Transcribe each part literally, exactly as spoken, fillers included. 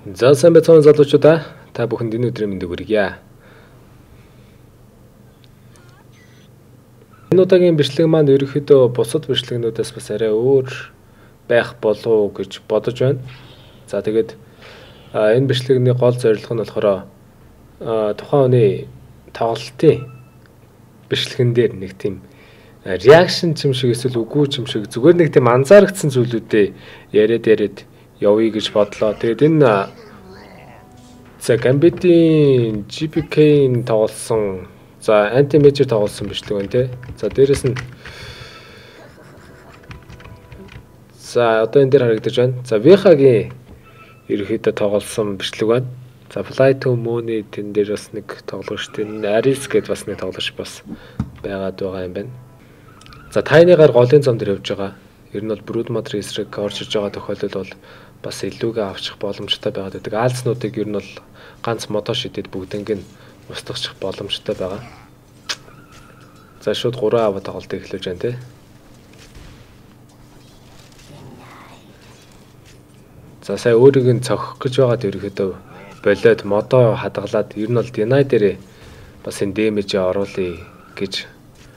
За сайн байцгаана залуучуудаа. Та бүхэнд энэ өдрийн мэндийг хүргье. Энэ удаагийн бичлэг маань ерөнхийдөө бусад бичлэгнүүдээс бас арай өөр байх болов уу гэж бодож байна. За тэгээд энэ бичлэгний гол зорилго нь болохоор тухайн хүний тоглолтын бичлэгэн дээр нэг тийм реакшн юм шиг эсвэл үгүй юм шиг зүгээр нэг тийм анзаарэгдсэн зүйлүүдээ яриад яриад явъя гэж бодлоо. Тэгээд энэ за Gambit-ийн джи пи кей-ийн тоглосон, за Antimage тоглосон бичлэг байна те. За дээрэс нь за одоо энэ дээр харагдаж байна. За Вихагийн ерөөхдөө тоглосон бичлэг байна. За Fly to Moon-ийн тэн дээр бас нэг тоглогч тийм Aris гэдээ бас нэг тоглогч бас байгаад байгаа юм байна. За тайныгаар голын зам дээр явж байгаа. Ер нь бол Brood Mother эсрэг орж иж байгаа тохиолдол бол бас илүүгээ авчих боломжтой байгаад байдаг. Аалзнуудыг ер нь бол ганц модоо шидэд бүгднийг нь устгахчих боломжтой байгаа. За шууд гурван аваа тоглолтыг эхлүүлж байна те. За сая өөрийг нь цохих гэж байгаад ерөөхдөө болоод модоо хадгалаад ер нь бол deny дээр бас энэ damage оруулъя гэж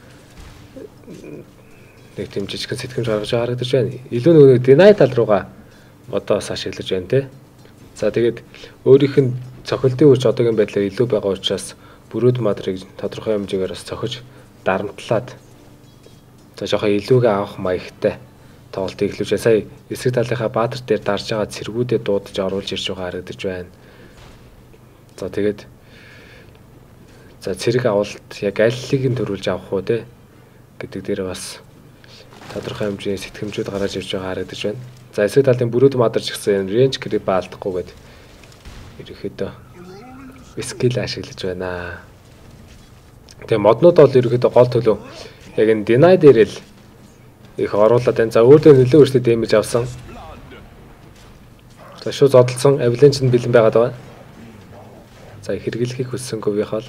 нэг тийм жижигхэн сэтгэмж гаргаж харагдаж байна. Илүү нэг deny тал руугаа модоос ашиглаж байна те. За тэгээд өөрийнх нь цохилтын хүч одоогийн байдлаар илүү байгаа учраас Brood Mother-ыг тодорхой хэмжээгээр бас цохиж дарамтлаад за жоохон илүүгээ авах маягтай тоглолтыг эхлүүлж байна. Сая эсрэг талынхаа баатар дээр дарж байгаа цэргүүдэд дуудаж оруулж ирж байгаа харагдаж байна. За тэгээд за цэрэг авалт яг аллыг нь төрүүлж авах уу те гэдэг дээр бас тодорхой хэмжээний сэтгэмжүүд гараад ирж байгаа харагдаж байна. За эсрэг талын Brood Mother ч гэсэн range creep алдахгүйгээд ерөөхдөө skill ашиглаж байна. Тэгээ моднууд бол ерөөхдөө гол төлөв яг энэ deny дээр л их оруулаад байна. За өөртөө нөлөө өөртөө damage авсан. За шууд зодолсон avalanche нь бэлэн байгаад байгаа. За хэрэглэхийг хүссэнгүй вихал.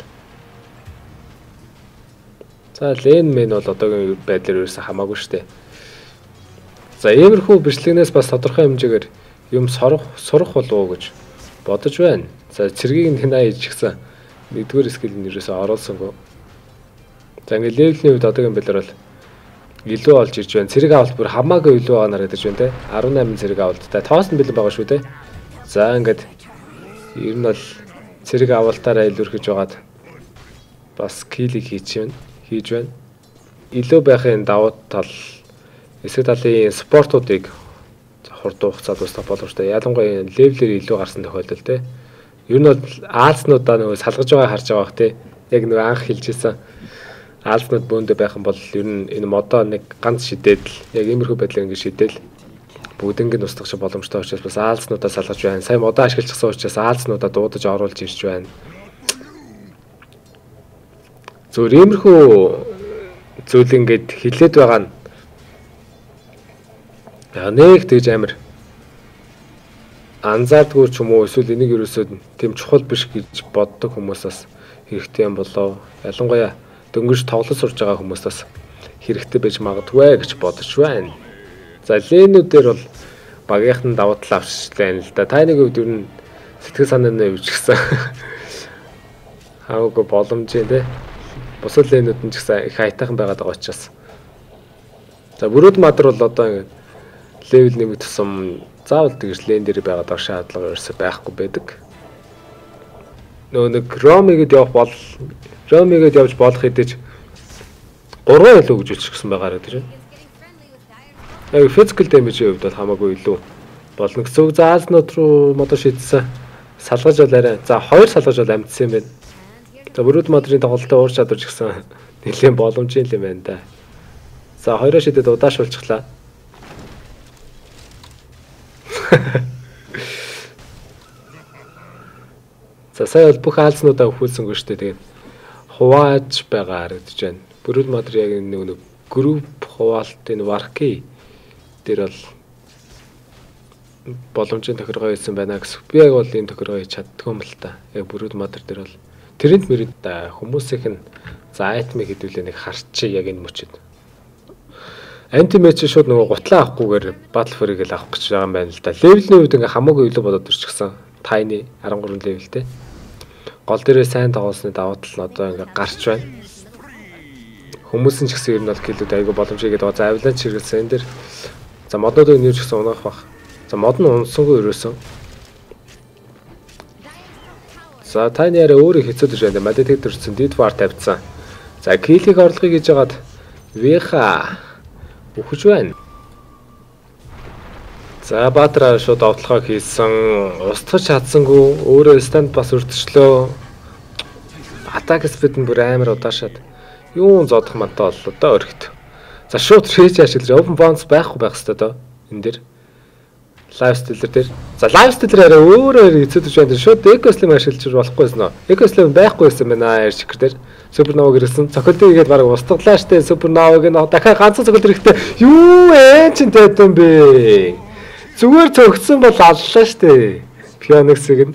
За лен мен бол одоогийн байдлаар ерөөсө хамаагүй штэ. За иймэрхүү бичлэгнээс бас тодорхой хэмжээгээр юм сурах сурах болов уу гэж бодож байна. За цэргийг нь хинаа хийж гисэн нэгдүгээр скил нь ерөөсө оруулсангүй. За ингээ левлийн үед одоогийн байдлаар бол илүү олж ирж байна. Цэрэг авалт бүр хамаагүй илүү байгаа нарагдаж байна те. арван найман цэрэг авалттай тоос нь бэлэн байгаа шүү те. За ингээд ер нь бол цэрэг авалтаараа илүүрхэж байгаад бас килийг хийж байна. хийж байна. Илүү байхын давуу тал эсрэг талын спортуудыг хурдан хугацаанд устгах боломжтой. Ялангуяа левлэр илүү гарсан тохиолдол те. Ер нь бол аалзнуудаа нөгөө салгаж байгаа харж байгаа бах те. Яг нөгөө анх хэлжсэн аалзнууд бөөндө байх юм бол ер нь энэ модоо нэг ганц шидээд л яг иймэрхүү байдлаар ингэ шидээл бүгднийг нь устгах боломжтой учраас бас аалзнуудаа салгаж байна. Сайн модоо ашиглажсан учраас аалзнуудаа дуудаж оруулж ирж байна. Зөв иймэрхүү зүйл ингээд хилээд байгаа нь нэг тэгж амар анзаардгүй ч юм уу эсвэл энийг ерөөсөө тийм чухал биш гэж боддог хүмүүсээс хэрэгтэй юм болоо. Ялангуяа дөнгөж тоглож сурж байгаа хүмүүсээс хэрэгтэй байж магадгүй гэж бодож байна. За ленүүдээр бол багийнхан давуу тал авчлаа л да. Таны хувьд ер нь сэтгэл санааны хувьд ч гэсэн хаагүй боломж юм те. Бусад ленүүд нь ч гэсэн их хайтайхан байгаад байгаа учраас. За Brood Mother бол одоо ингэ левел нэмэгдэх тусам заавал тэгж лен дээр байгаад байгаа шаардлага ерөөсөй байхгүй байдаг. Нөө нэг ромигэд явах бол ромигэд явж болох хэдэж гурван илүү гэж үлчих гэсэн байгаа гэдэг чинь. Яг physical damage-ийн хувьд бол хамаагүй илүү болно гэсэн. За аалзнууд руу модоо шийдсэн салгаж бол арай за хоёр салгаж бол амтсан юм байна. За Brood Mother-ийн тоглолтын уур чадвар ч гэсэн нэлээд боломжтой юм байна да. За хоёроо шидэд удаашуулчихлаа. За сая бол бүх аалзнуудаа өхүүлсэнгүй шүү дээ. Тэгээд хувааж байгаа харагдаж байна. Brood Mother яг нэг нэг групп хуваалтын варки дээр бол боломжийн тохиргоо хийсэн байна гэсэн. Би яг бол энэ тохиргоо хийж чаддгүй юм л та. Яг Brood Mother дээр бол тэрэнд мэрэд хүмүүсийнх нь за айтмыг хэдүүлээ нэг харчи яг энэ мөчөд. Antimage шууд нөгөө гутлаа авахгүйгээр Battle Fury-г л авах гэж байгаа юм байна л да. Левелний үед ингээ хамаагүй илүү бодоод ирчихсэн. Тайны арван гурван левелтэй. Гол дээрээ сайн тоглосны давуу тал нь одоо ингээ гарч байна. Хүмүүс нь ч гэсэн ер нь бол киллүүд айгүй боломжтой гэдэг. За авиланч хэрэгэлсэн энэ дэр. За моднуудыг нэр ч гэсэн унаах бах. За мод нь унсангүй өрөөсөн. За тайны арай өөрөө хэцүүдэж байна. Модитек төрсөн дидвар тавьсан. За киллийг орлогыг хийж хагаад веха өгч байна. За Баатар шууд овтлогоо хийсэн. Устгаж чадсангүй өөрөө stand бас өртчлөө. Атак спид нь бүр амар удаашаад юун зодох мантай боллоо доо өргөт. За шууд рейж ашиглаж open bounce байхгүй байх хэвээр доо энэ дэр. Live stealer дээр. За live stealer арай өөрөө эцэдэж байна. Шууд eco-slam ашиглаж болохгүйсэн нөө. Eco-slam байхгүйсэн байна аа шикэр дээр. Supernova гэрсэн. Цохилтыг игээд баг устгалаа штэ. Supernova-г дахиад ганцхан цохилт хэрэгтэй. Юу ээ чин тайдан бэ? Зүгээр цогцсон бол аллаа штэ. Phoenix-ийг нь.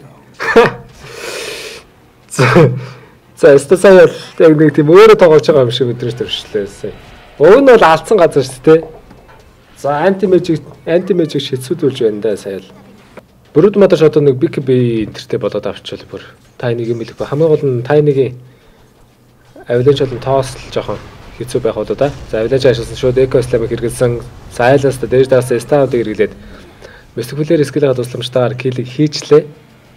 За стасаа яг нэг тийм өөрөө тоглож байгаа юм шиг өдрөж төршлээ. Уг нь бол алдсан газар шүү дээ. За Antimage Antimage шийдсүүдүүлж байна да сая л. Бүрд мадаш одоо нэг биг би энтертэй болоод авчвал бүр тайныг юм хэлэх ба хамгийн гол нь тайныгийн авиланч болон тоос л жоохон хэцүү байх удаа да. За авиланч ашигласан шууд eco-slam хэрэгэлсэн. Сайлаас дээж даас стануудыг хэрэглээд Mystic-лэр скиллээ тусламжтайгаар киллийг хийчлээ.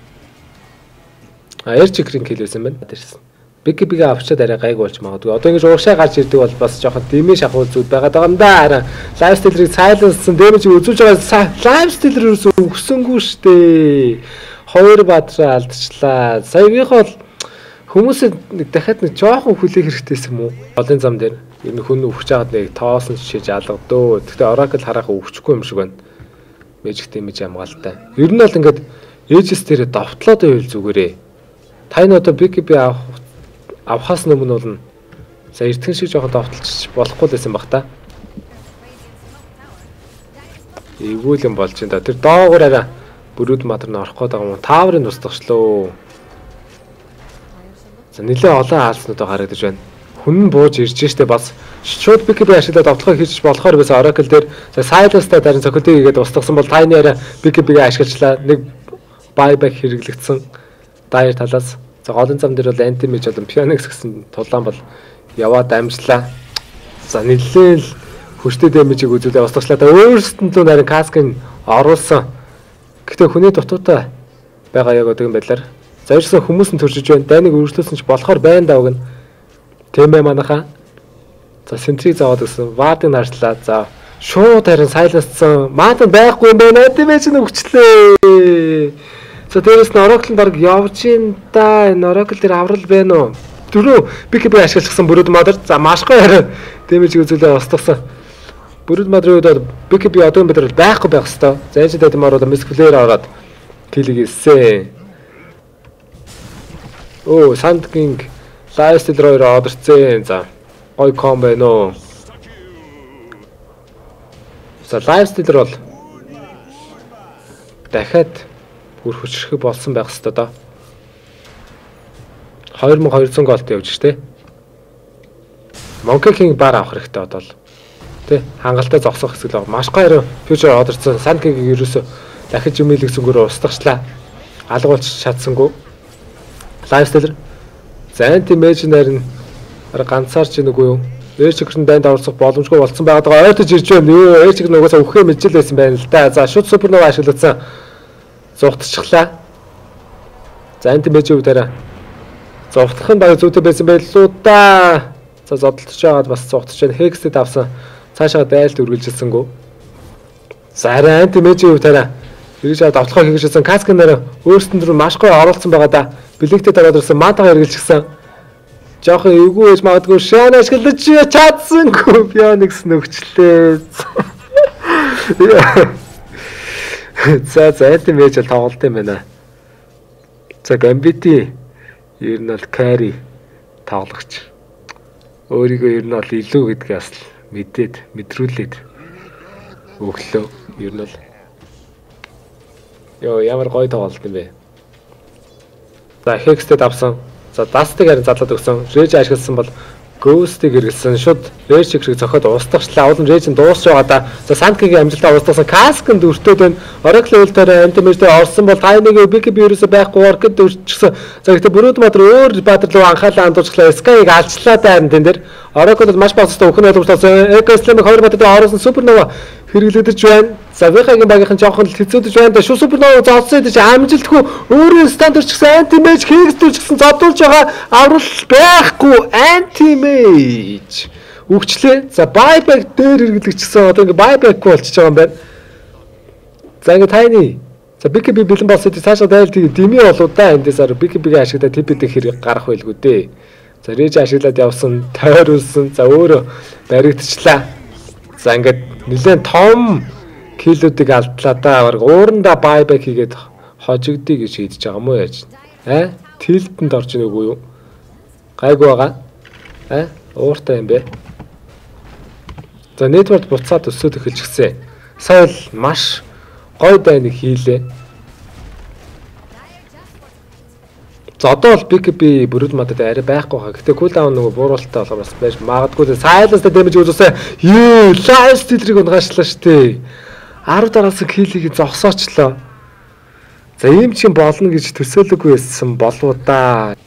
А эрчигрийн килл байсан байна. Дээрсэн. Биг биг авчаад арай гайг болж магадгүй. Одоо ингэж уушаа гарч ирдэг бол бас жоохон дэмэж шахуул зүуд байгаад байгаа юм да. Хараа live stealer-ыг silenceсан дэмэж үзүүлж байгаа live stealer-өөс өгсөнгүй штэ. Хоёр бадраа алдчихлаа. Саяных бол хүмүүсээ нэг дахиад нэг жоохон хүлээх хэрэгтэйсэн юм уу? Голын зам дээр ер нь хүн өгч байгаад нэг тоосон шиж алгадөө. Гэхдээ Oracle хараахан өгчихгүй юм шиг байна. Magic damage хамгаалтай. Ер нь бол ингээд Aegis дээр довтлоод байвал зүгээрээ. Тань одоо биг би авах авахаас өмнө бол за эртхэн шиг жоохон довтлж болохгүй байсан баг та. Эвгүй юм болж энэ да. Тэр доогоор арай бүрүүд матар нь орох гээд байгаа юм. Тааврын тусдагчлөө. За нэлээ олон хаалцнууд гарагдаж байна. Хүн бууж ирж штэ бас шууд биг би ашиглаад довтлогоо хийж болохоор байсан Oracle дээр за Silas-та дарын цохилтыг хийгээд устгасан бол тайны арай биг би ашиглажлаа. Нэг buyback хэрэглэгдсэн. Дайр талаас за голын зам дээр бол Antimage болон Phoenix гэсэн тулаан бол яваад амжлаа. За нэлээл хүчтэй дэмэжийг үзүүлээ устгачлаа. Өөрсдөнд нь нарийн каскыг оруулсан. Гэхдээ хүний дутуутай байгаа яг одоо юм байдлаар. За ерөөсөн хүмүүс нь төржиж байна. Дайныг өөрчлөөсөн ч болохоор байна даа өгнө. Тэмээ манаха. За сентрийг зовоод гэсэн. Ваадыг харслаа. За шууд харин сайласцсан. Маатан байхгүй юм байна. Antimage нь өгчлээ. За дээрээс нь Oracle нь баг явж ин да. Энэ Oracle дээр аврал байна уу? Дөрөв биг би ашигласан бүрүүд модер. За машгүй харин дэмэж үзүүлээ устгасан. Бүрүүд модерын үед биг би одоо юм битэр байхгүй байх хэвээр. За энэ дэд маар бол Mystic-лэр ороод киллийг хийсэн. Оо Sand King Live Stealer хоёр одорцсон. За гой комбо байна уу? За Live Stealer бол дахиад бүр хүчрэх болсон байх хэвээр да. two thousand two hundred голд явж штэ. Monkey King бар авах хэрэгтэй одоо л. Тэ хангалттай зогсох хэсэг л маш гоё future одорцсон. Sand King-ийг ерөөсө дахиж юм илгэсэнгүүрээ устгахчлаа. Алгуулж чадсангүй. Live Stealer. За Antimage нарийн ганцаарч нэг үү? Эрчигрэн дайнд оролцох боломжгүй болсон байгаад ойлгож ирж байна. Юу эрчиг нугасаа өхөө мэжэл байсан байна л да. За шууд Supernova ашигласан. Зугтчихлаа. За Antimage-ийн үдээрээ зугтах нь баг зүйтэй байсан байлгүй да. За зодтолж байгаад бас зугтж байна. Hex-д авсан. Цаашаа дайлт үргэлжилсэнгүү. За арай Antimage-ийн үдээрээ эргэж аваад автлахаа хийгээсэн каскнаар өөрсдөнд рүү маш гоё оруулсан байгаа да. Бэлэгтэй дараад ирсэн маатагаа эргэлжсэн. Жохон эвгүй ээж магадгүй шаан ашиглаж чадсангүй Phoenix нөгчлээ. За за Antimage тоглолт юм байна. За Gambit ер нь бол carry тоглогч. Өөрийгөө ер нь бол илүү гэдгээс л мэдээд мэдрүүлээд өглөө ер нь бол ёо ямар гоё тоглолт юм бэ. За Hex-д авсан. За Dust-ыг харин задлаад өгсөн. Rage ашигласан бол Ghost-ыг хэрэглэсэн. Шууд Rage шиг зохиод устгахчлаа. Улам Rage нь дуусч байгаа да. За Sandking-ийн амжилтаа устгасан. Cask-нд өртөөд байна. Oracle ультаараа Antimage дээр орсон бол Tiny-г B K B ерөөсөй байхгүй Orchid өрчсөн. За гэхдээ Бүрүүд Баатар өөр Баатар руу анхаалаа хандуулчихлаа. Sky-г алчлаа даа энэ дээр. Oracle бол маш багцтай өхөн ойлгомжтой. Echo Slam-ыг хоёр Баатар дээр оруулсан Supernova хэрэглэгдэж байна. За Вихагийн багийнхан жоохон л хэцүүдэж байна да. Шүү Supernova зодсон гэж амжилтгүй өөрөө стандарт чигсэн Antimage хийгдүүлчихсэн зодуулж байгаа аврал байхгүй Antimage өгчлээ. За buyback дээр хэрэглэгдчихсэн. Одоо ингээ buyback-гүй болчихж байгаа юм байна. За ингээ Tiny. За B K B бэлэн болсон тийм цаашаа дайл тийм дими болоо да. Эндээсээр B K B-г ашиглаад T P-д хэрэг гарах байлгүй дээ. За Rage ашиглаад явсан, тойруулсан. За өөрөө баригдчихлаа. За ингээд нэлээд том килүүдийг алдлаа да. Бараг уурандаа buyback хийгээд хожигдъя гэж шийдэж байгаа юм уу яаж? Аа? Tilted орж ийн үгүй юу? Гайгүй байгаа. Аа? Ууртай юм бэ. За network буцаад өсөд эхэлчихсэн. Сая л маш гой дайныг хийлээ. За одоо бол B K B Бүрүүд Баатарт арай байхгүй хаа. Гэтэ cooldown нөгөө бууруулалтаа болохоор бас байж магадгүй. Silence-тай damage үзүүлсэн. Юу, live steal-ийг унгаачлаа штэ. арав дараалсан киллийг зогсоочлоо. За ийм ч юм болно гэж төсөөлөггүй байсан болов да.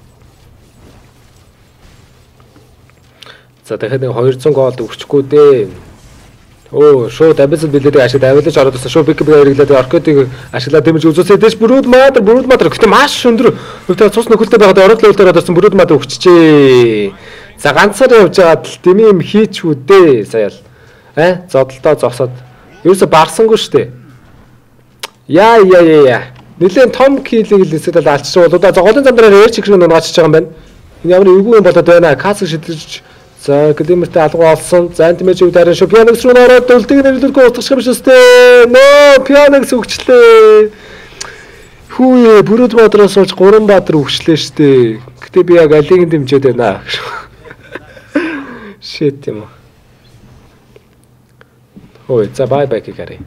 За дахиад нэг двести голд өгчихгүй дээ. Оо, шууд Abyssal билетийг ашиглаад авилж ороод ирсэн. Шууд B K B хэрэглээд Orchid-ыг ашиглаад дэмж үзүүлсэн. Дэш Бүрүүд Баатар, Бүрүүд Баатар гэхдээ маш өндөр өвтө цус нөхөлтэй байгаад Oracle ультаар ороод ирсэн Бүрүүд Баатар өгчжээ. За ганцаар явж байгаад л дэмий юм хийчихүү дээ. Сая л. Аа, зодолдоо зогсоод ерөөсө барсангүй штэ. Яа яа яа. Нилээн том киллийг л эсвэл алччихвал одоо голын замдраар Rage шиг нугаачих байгаа юм байна. Энэ ямар эвгүй юм болоод байна. Cask шидэж. За Glimmer-тэй алгуу олсон. За Antimage-ийг дарин шүү. Phoenix руу ороод үлдгийг нэрлэлгүй утгах юм шүү дээ. Нөө Phoenix өгчлээ. Хүүе Бүрүүд Баатараас болж гурван Баатар өгчлээ штэ. Гэтэ би яг алийг дэмжиж байна. Shit юм. Ой, за buyback-ийг харъя.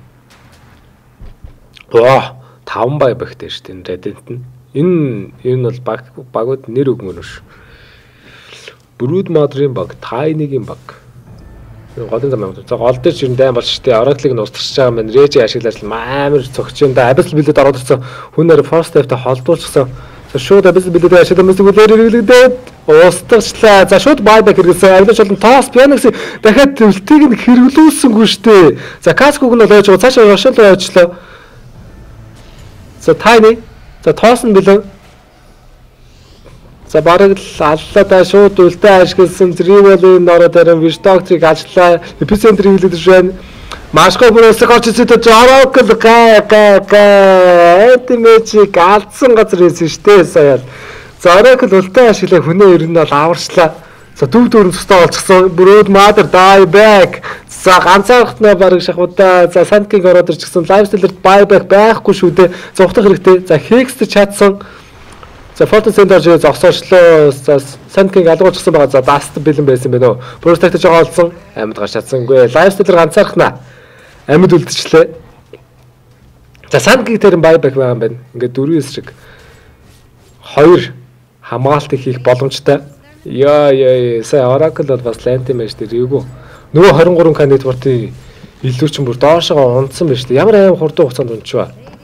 Ваа, таван buyback-тэй штэ энэ Reddit нь. Энэ энэ бол баг багууд нэр өгмөр ш. Бүрүүд Баатарын баг, Tiny-гийн баг. Голын зам юм. За гол дээр жирэн дайм болж штэ. Oracle-ыг нь устгах байгаа юм. Rage ашиглаж амар цогч юм да. Abyssal билет ороод ирсэн. Хүнээр Force Step-тэй холдуулчихсан. За шууд Abyssal билетийг ашиглаж мэсгүүлээр хэрэглэгдээд устгацлаа. За шууд buyback хэрэглэсэн. Авилж болон тоос Phoenix-ийг дахиад үлтгийг нь хэрэглүүлсэнгүй штэ. За Cask-ыг нь олж байгаа. Цаашаа Rochelle руу явуулчлаа. За Tiny. За тоос нь билээ. За бараг л аллаа да шууд үлдээ ашигласан Trival-ийн ороод харин Wish Doctor-ыг алчлаа. Epicenter-ийг хэлж байна. Машко бүрээс гарч ирсэн ч Oracle га га га Antimage-ийг алдсан газар ирсэн штэ сая. За Oracle үлдээ ашиглаа хүнээ ер нь бол аварчлаа. За дүү дөрөв цустай олчихсон. Бүрүүд Mother die back. За ганцаархтнаа бараг шахуудаа. За Sandking ороод ирчихсэн. Lifestealer buyback байхгүй шүү дээ. За ухтах хэрэгтэй. За Hex-т чадсан. За Fortune Center жоо зогсоочлоо. За Sandking алгуулчихсан байгаа. За Dust бэлэн байсан байна уу? Protect жоо олсон. Амьд гарч чадсангүй. Lifestealer ганцаархнаа. Амьд үлдчихлээ. За Sandking дээр buyback байгаа юм байна. Ингээд дөрвөн эсрэг хоёр хамгаалтыг хийх боломжтой. Яа яа сая Oracle бол бас Antimage дээр эвгүй. Нөгөө двадцать три K network-ийн илүү ч бүр доошоо унтсан байна шүү дээ. Ямар аим хурдан хугацаанд унчваа.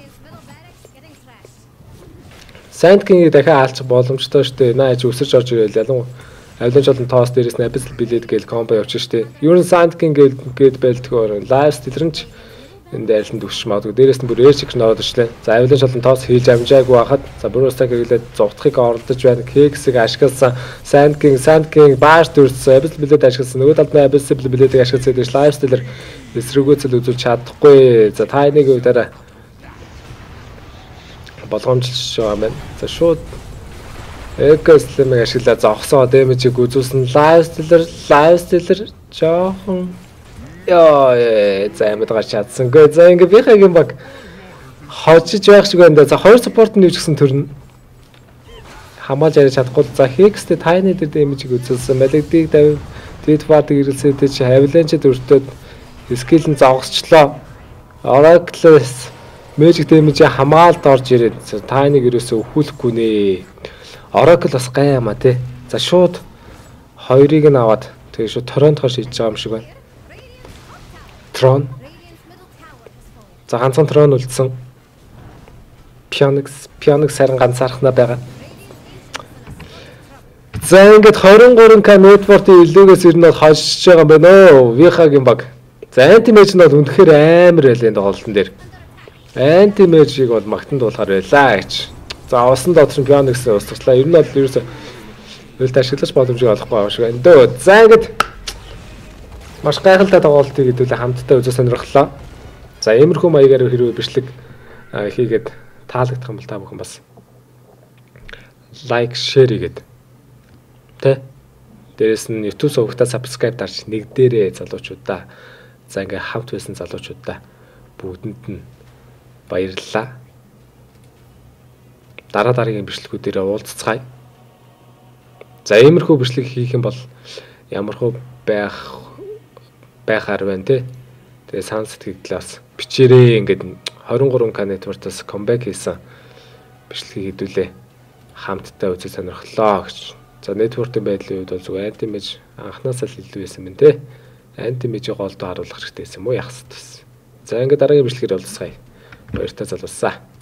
Sandking-ийг дахиад алчих боломжтой шүү дээ. Нааж өсөж орж ирэл ялангуяа авилж олон тоос дээрээс нь Abyssal билет гээл комбо явчих шүү дээ. Ер нь Sandking гээл гээд байлтгоор live stealer нь энэ дайралтанд өсч магадгүй. Дээрээс нь бүр Rage шиг ноод ирчлээ. За авилж олон тоос хийж амжаагүй байхад за бүр устаа гэглээд зогтохыг оролдож байна. Hex-ийг ашигласан Sandking Sandking бааш төрсөн Abyssal билет ашигласан. Нөгөө талд нь Abyssal билетийг ашигласан гэж live stealer эсрэгөөцөл үзүүлж чадахгүй. За Tiny-гийн дараа болгоомжлж байгаа юм байна. За шууд Echo Slam-ыг ашиглаад зогсоо damage-ийг үзүүлсэн. Live stealer live stealer жоохон яа за амьд гарч чадсангүй. За ингээ бихагийн баг хожиж байх шиг байна. За хоёр support нь юуч гэсэн төрн хамгаалж яриад чадахгүй. За Hex-тэй Tiny дээр damage-ийг үзүүлсэн. Maledic давь Deadfart-ыг ирэлцээтэй чи Avalanche-д өртөөд skill нь зогсчлоо. Oracle-с Magic damage хамгаалт орж ирээд Tiny-г ерөөсөө өхүүлэхгүй нэ. Oracle бас гай юмаа те. За шууд хоёрыг нь аваад тэгээ шүү Торонтоор шийдэж байгаа юм шиг байна. Трон. За ганцхан трон үлдсэн. Пионикс, пионикс харин ганцаархнаа байгаа. За ингээд двадцать три К network-ийн илүүгээс ер нь бол хожиж байгаа юм байна оо. Вихагийн баг. За Antimage нь бол үнэхээр амар байлаа энэ голтон дээр. Antimage-ийг бол магтанд дуулахаар байлаа гэж. За усан доотор нь пионикс устгаслаа. Ер нь бол ерөөсөө үлд ашиглаж боломжийг олохгүй байгаа шиг байна дөө. За ингээд маш гайхалтай тоглолтыг хэдүүлээ хамтдаа үзэж сонирхлоо. За иймэрхүү маягаар хэрвээ бичлэг хийгээд таалагдах юм бол та бүхэн бас лайк, шеэр хийгээд тэ дээрэс нь YouTube сувагтаа subscribe дарж нэгдээрэй залуучуудаа. За ингээ хамт байсан залуучуудаа бүгдэнд нь баярлалаа. Дараа дараагийн бичлэгүүдээр уулзцгаая. За иймэрхүү бичлэг хийх юм бол ямархуу байх байхаар байна те. Тэгээ сан сэтгэлдээ бас бичээрээ ингээд двадцать три К network-аас comeback хийсэн бичлэгийг хэдүүлээ хамтдаа үзэж сонирхлоо гэж. За network-ийн байдлын үед бол зүгээр Antimage анхнаасаа л илүү байсан байна те. Antimage-ийг голдоо харуулах хэрэгтэй байсан мó яах хэвчээ. За ингээд дараагийн бичлэгээр уулзцгаая. Баяртай залуусаа.